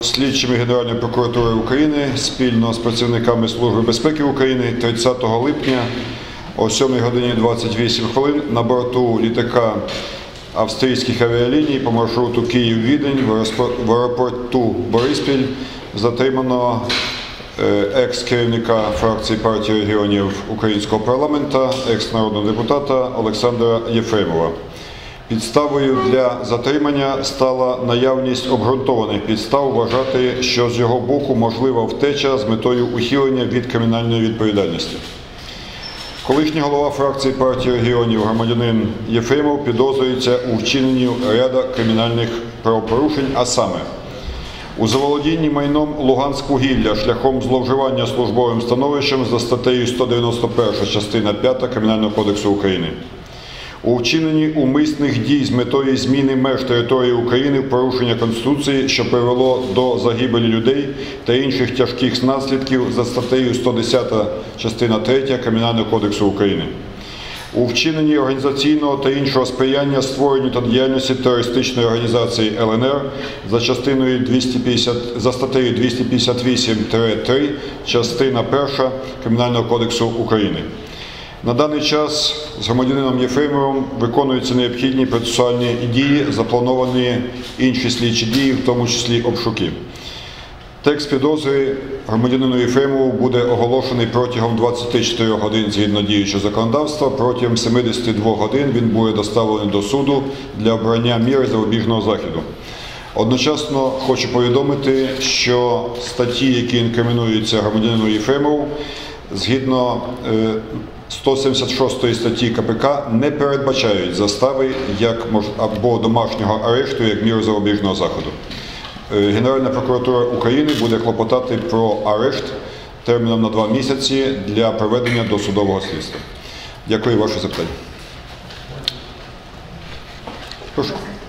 Слідчими Генеральної прокуратури України спільно з працівниками Служби безпеки України 30 липня о 7 годині 28 хвилин на борту літака австрійських авіаліній по маршруту Київ-Відень в аеропорту Бориспіль затримано екс-керівника фракції партії регіонів Українського парламенту, екс-народного депутата Олександра Єфремова. Підставою для затримання стала наявність обґрунтованих підстав вважати, що з його боку можлива втеча з метою ухилення від кримінальної відповідальності. Колишній голова фракції партії регіонів громадянин Єфремов підозрюється у вчиненні ряду кримінальних правопорушень, а саме у заволодінні майном Луганськвугілля шляхом зловживання службовим становищем за статтею 191 частина 5 Кримінального кодексу України, у вчиненні умисних дій з метою зміни меж території України в порушення Конституції, що привело до загибелі людей та інших тяжких наслідків за статтею 110 частина 3 Кримінального кодексу України, у вчиненні організаційного та іншого сприяння створенню та діяльності терористичної організації ЛНР за статтею 258-3 частина 1 Кримінального кодексу України. На даний час з громадянином Єфремовим виконуються необхідні процесуальні дії, заплановані інші слідчі дії, в тому числі обшуки. Текст підозри громадянину Єфремову буде оголошений протягом 24 годин згідно діючого законодавства. Протягом 72 годин він буде доставлений до суду для обрання міри запобіжного заходу. Одночасно хочу повідомити, що статті, які інкримінуються громадянину Єфремову, згідно 176 статті КПК не передбачають застави або домашнього арешту як міру запобіжного заходу. Генеральна прокуратура України буде клопотати про арешт терміном на 2 місяці для проведення досудового слідства. Дякую за ваше запитання. Прошу.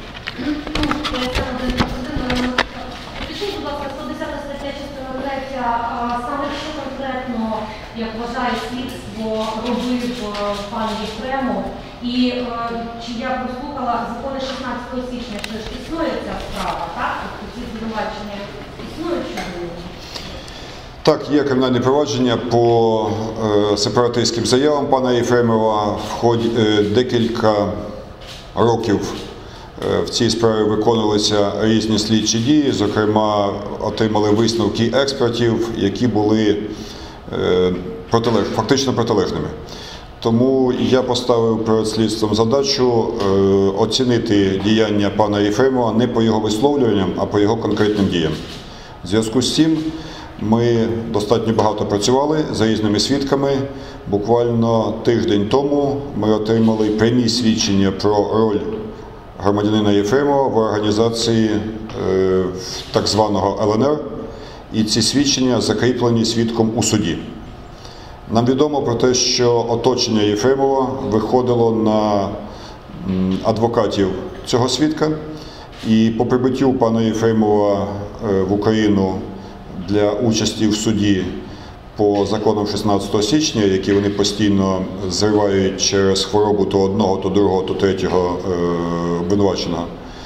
Як вважає слідство, робив пан Єфремов, і чи я прослухала закони 16 січня, що ж існує ця справа, так? Тобто ці звинувачення існують щодо? Так, є кримінальне провадження по сепаратистським заявам пана Єфремова. В ході декілька років в цій справі виконувалися різні слідчі дії, зокрема отримали висновки експертів, які були фактично протилежними. Тому я поставив перед слідством задачу оцінити діяння пана Єфремова не по його висловлюванням, а по його конкретним діям. В зв'язку з цим ми достатньо багато працювали за різними свідками. Буквально тиждень тому ми отримали прямі свідчення про роль громадянина Єфремова в організації так званого ЛНР. І ці свідчення закріплені свідком у суді. Нам відомо про те, що оточення Єфремова виходило на адвокатів цього свідка. І по прибуттю пана Єфремова в Україну для участі в суді по законам 16 січня, які вони постійно зривають через хворобу то одного, то другого, то третього обвинуваченого,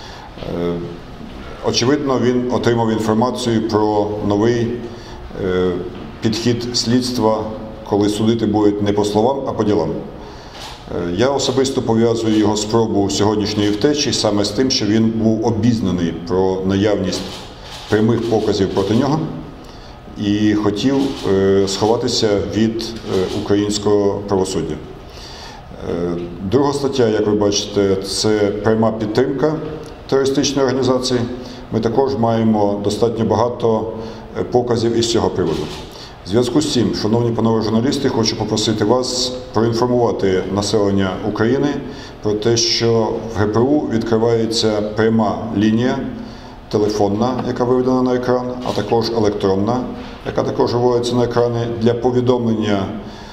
очевидно, він отримав інформацію про новий підхід слідства, коли судити будуть не по словам, а по ділам. Я особисто пов'язую його спробу сьогоднішньої втечі саме з тим, що він був обізнаний про наявність прямих показів проти нього і хотів сховатися від українського правосуддя. Друга стаття, як ви бачите, це пряма підтримка терористичної організації. Ми також маємо достатньо багато показів із цього приводу. В зв'язку з цим, шановні панове журналісти, хочу попросити вас проінформувати населення України про те, що в ГПУ відкривається пряма лінія телефонна, яка виведена на екран, а також електронна, яка також виводиться на екрани, для повідомлення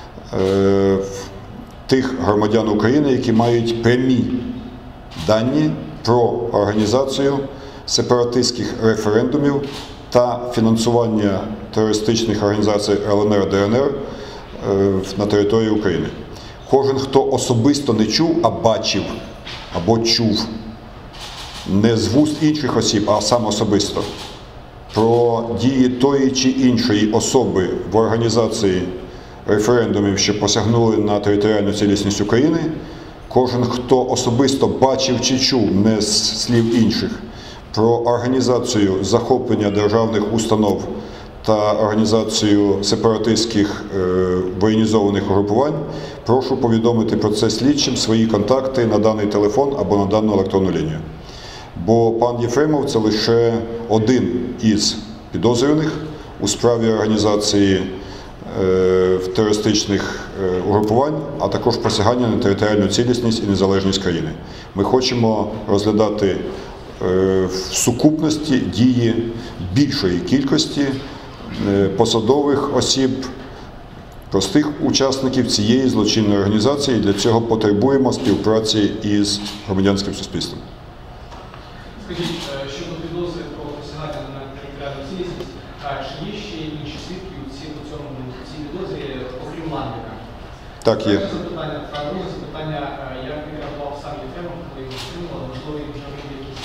тих громадян України, які мають прямі дані про організацію сепаратистських референдумів та фінансування терористичних організацій ЛНР, ДНР на території України. Кожен, хто особисто не чув, а бачив або чув, не з вуст інших осіб, а сам особисто, про дії тої чи іншої особи в організації референдумів, що посягнули на територіальну цілісність України, кожен, хто особисто бачив чи чув, не з слів інших, про організацію захоплення державних установ та організацію сепаратистських воєнізованих угрупувань, прошу повідомити про це слідчим свої контакти на даний телефон або на дану електронну лінію. Бо пан Єфремов – це лише один із підозрюваних у справі організації терористичних угрупувань, а також посягання на територіальну цілісність і незалежність країни. Ми хочемо розглядати в сукупності дії більшої кількості посадових осіб, простих учасників цієї злочинної організації. Для цього потребуємо співпраці із громадянським суспільством. Скажіть, щодо підозри про посягання на територіальну цілісність, чи є ще інші свідки у цій підозрі, окрім Ландика? Так, є. Друге запитання, як він реагував сам Єфремов, коли його стримували, можливо, він вже робив якісь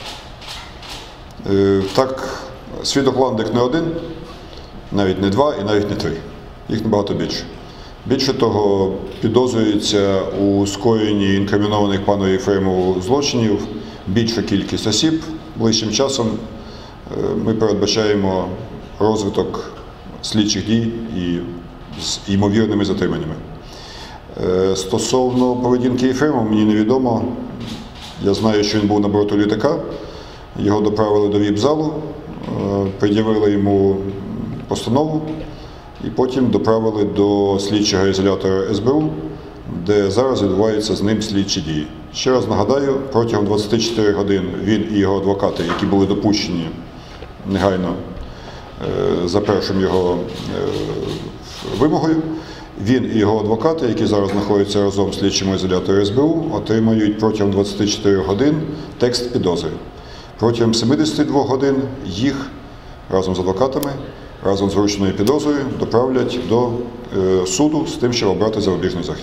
заяви? Так, свідок Ландик не один, навіть не два і навіть не три. Їх набагато більше. Більше того, підозрюється у скоєнні інкримінованих пану Єфремову злочинів більша кількість осіб. Ближчим часом ми передбачаємо розвиток слідчих дій і з ймовірними затриманнями. Стосовно поведінки Єфремова, мені невідомо. Я знаю, що він був на борту літака, його доправили до ВІП-залу, пред'явили йому постанову і потім доправили до слідчого ізолятора СБУ, де зараз відбуваються з ним слідчі дії. Ще раз нагадаю, протягом 24 годин він і його адвокати, які були допущені негайно за першим його вимогою, він і його адвокати, які зараз знаходяться разом в слідчому ізоляторі СБУ, отримають протягом 24 годин текст підозри. Протягом 72 годин їх разом з адвокатами, разом з вручною підозрою доправлять до суду з тим, щоб обрати запобіжний захід.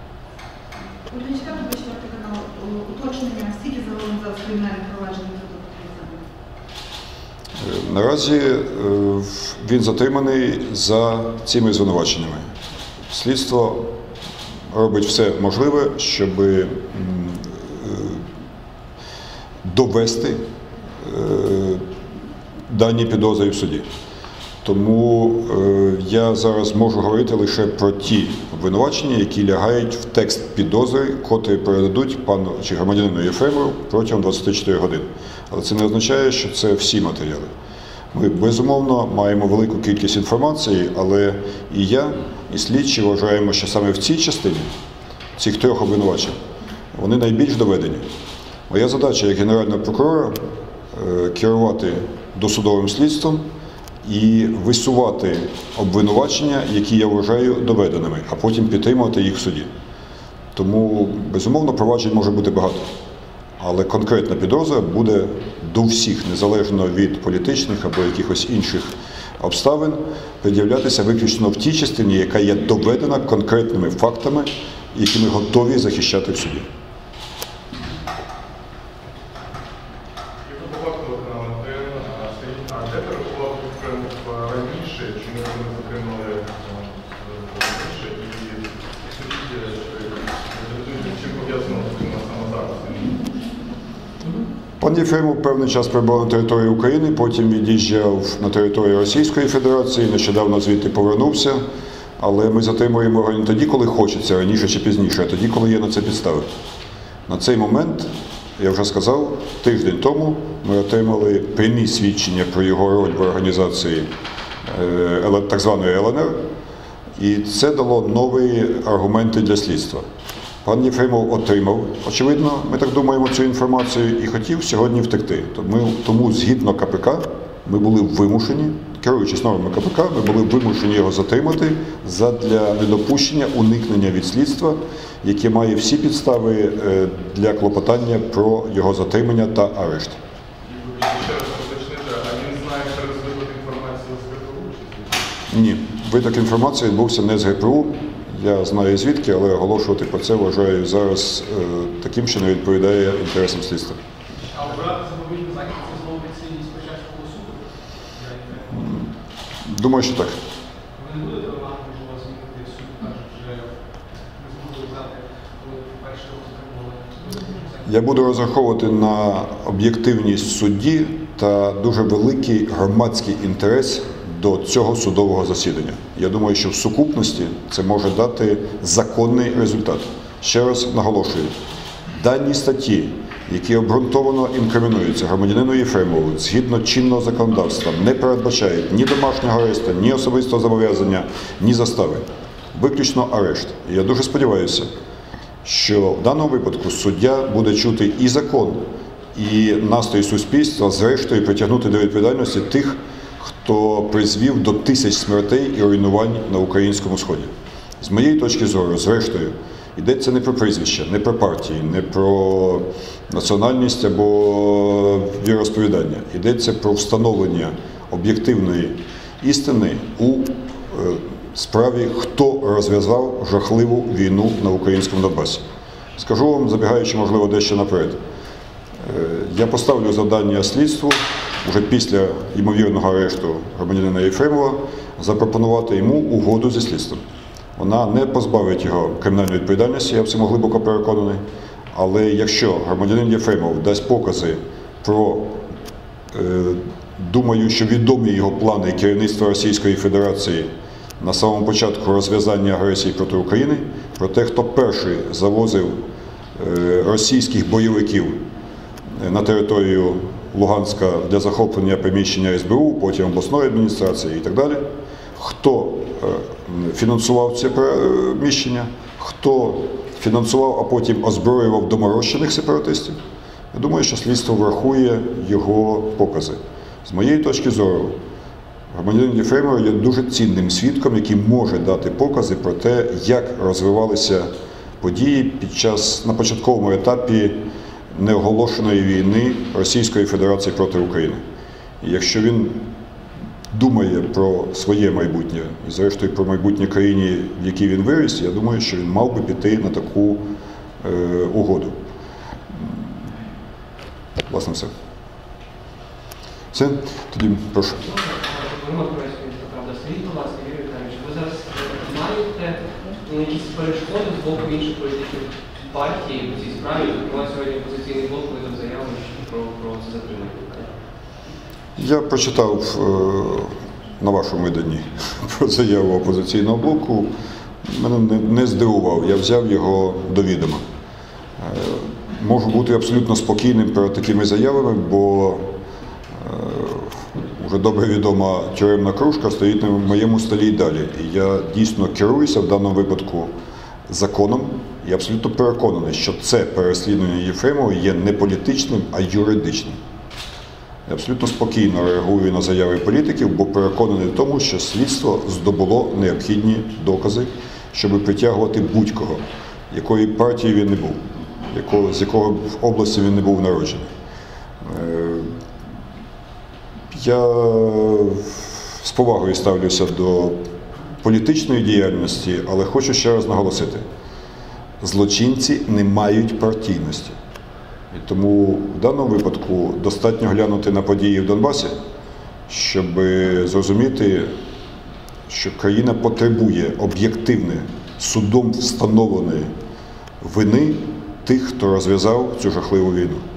Уточнення, скільки загалом зараз кримінальних проваджень за Наразі він затриманий за цими звинуваченнями. Слідство робить все можливе, щоб довести дані підозри в суді. Тому я зараз можу говорити лише про ті обвинувачення, які лягають в текст підозри, котрі передадуть пану чи громадянину Єфремову протягом 24 годин. Але це не означає, що це всі матеріали. Ми, безумовно, маємо велику кількість інформації, але і я, і слідчі вважаємо, що саме в цій частині, цих трьох обвинувачень, вони найбільш доведені. Моя задача як генерального прокурора – керувати досудовим слідством і висувати обвинувачення, які я вважаю доведеними, а потім підтримувати їх в суді. Тому, безумовно, проваджень може бути багато. Але конкретна підозра буде до всіх, незалежно від політичних або якихось інших обставин, пред'являтися виключно в тій частині, яка є доведена конкретними фактами, які ми готові захищати в суді. Пан Єфремов певний час перебував на території України, потім від'їжджав на територію Російської Федерації, нещодавно звідти повернувся. Але ми затримуємо його не тоді, коли хочеться, раніше чи пізніше, а тоді, коли є на це підстави. На цей момент, я вже сказав, тиждень тому ми отримали прямі свідчення про його роль в організації так званої ЛНР, і це дало нові аргументи для слідства. Пан Єфремов отримав, очевидно, ми так думаємо, цю інформацію і хотів сьогодні втекти. Тому згідно КПК ми були вимушені, керуючись нормами КПК, ми були вимушені його затримати задля недопущення уникнення від слідства, яке має всі підстави для клопотання про його затримання та арешт. Ще раз уточнити, а він знає через виток інформації з ГПУ? Ні, виток інформації відбувся не з ГПУ. Я знаю звідки, але оголошувати про це вважаю зараз таким, що не відповідає інтересам слідства. А обрати запобіжний захід – це знову підслідність Печерського суду? Думаю, що так. Ви не будете вимагати, можливо, змінити суд, каже, вже не змогли взяти, коли перший раз отримали. Я буду розраховувати на об'єктивність судді та дуже великий громадський інтерес до цього судового засідання. Я думаю, що в сукупності це може дати законний результат. Ще раз наголошую, дані статті, які обґрунтовано інкримінуються громадянину Єфремову згідно чинного законодавства, не передбачають ні домашнього арешту, ні особистого зобов'язання, ні застави. Виключно арешт. І я дуже сподіваюся, що в даному випадку суддя буде чути і закон, і настрій суспільства, зрештою притягнути до відповідальності тих, хто призвів до тисяч смертей і руйнувань на українському сході. З моєї точки зору, зрештою, йдеться не про прізвища, не про партії, не про національність або віросповідання. Йдеться про встановлення об'єктивної істини у справі, хто розв'язав жахливу війну на українському Донбасі. Скажу вам, забігаючи, можливо, дещо наперед, я поставлю завдання слідству вже після ймовірного арешту громадянина Єфремова запропонувати йому угоду зі слідством. Вона не позбавить його кримінальної відповідальності, я в цьому глибоко переконаний, але якщо громадянин Єфремов дасть покази про, думаю, що відомі його плани керівництва Російської Федерації на самому початку розв'язання агресії проти України, про те, хто перший завозив російських бойовиків на територію Луганська для захоплення приміщення СБУ, потім обласної адміністрації і так далі, хто фінансував це приміщення, хто фінансував, а потім озброював доморощених сепаратистів, я думаю, що слідство врахує його покази. З моєї точки зору, громадянин Єфремов є дуже цінним свідком, який може дати покази про те, як розвивалися події на початковому етапі неоголошеної війни Російської Федерації проти України. І якщо він думає про своє майбутнє і, зрештою, про майбутнє країні, в якій він виріс, я думаю, що він мав би піти на таку угоду. Власне, все. Все? Тоді прошу. Скажіть, будь ласка, Юрій Віталійович, ви зараз маєте якісь перешкоди з боку інших політичних партій у цій справі? Зокрема, сьогодні опозиційний блок видав заяву про це затримання. Я прочитав на вашому виданні про заяву опозиційного блоку. Мене не здивував, я взяв його до відома. Можу бути абсолютно спокійним перед такими заявами, бо вже добре відома тюремна кружка стоїть на моєму столі і далі. І я дійсно керуюся в даному випадку законом і абсолютно переконаний, що це переслідування Єфремова є не політичним, а юридичним. Я абсолютно спокійно реагую на заяви політиків, бо переконаний в тому, що слідство здобуло необхідні докази, щоб притягувати будь-кого, якої партії він не був, з якого області він не був народжений. Я з повагою ставлюся до політичної діяльності, але хочу ще раз наголосити. Злочинці не мають партійності. І тому в даному випадку достатньо глянути на події в Донбасі, щоб зрозуміти, що країна потребує об'єктивне, судом встановленої вини тих, хто розв'язав цю жахливу війну.